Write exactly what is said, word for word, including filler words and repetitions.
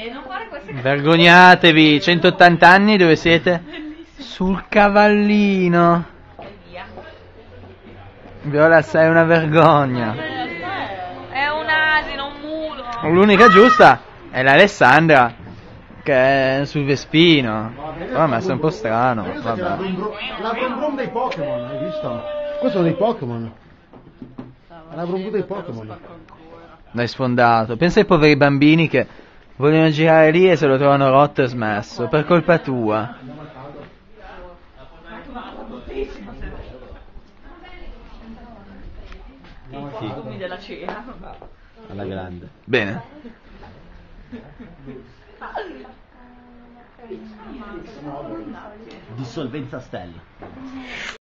non fare queste cose. Vergognatevi, centottanta anni, dove siete? Sul cavallino. Viola, sei una vergogna. È un asino, un mulo. L'unica giusta è l'Alessandra, che è sul Vespino. Oh, ma è un po' strano. Vabbè. La Brum Brum dei Pokémon, hai visto? Questo sono dei Pokémon. È la Brum Brum dei Pokémon. L'hai sfondato. Pensa ai poveri bambini che vogliono girare lì e se lo trovano rotto e smesso. Per colpa tua. I fumi della cena. Alla grande. Bene. Dissolvenza stella.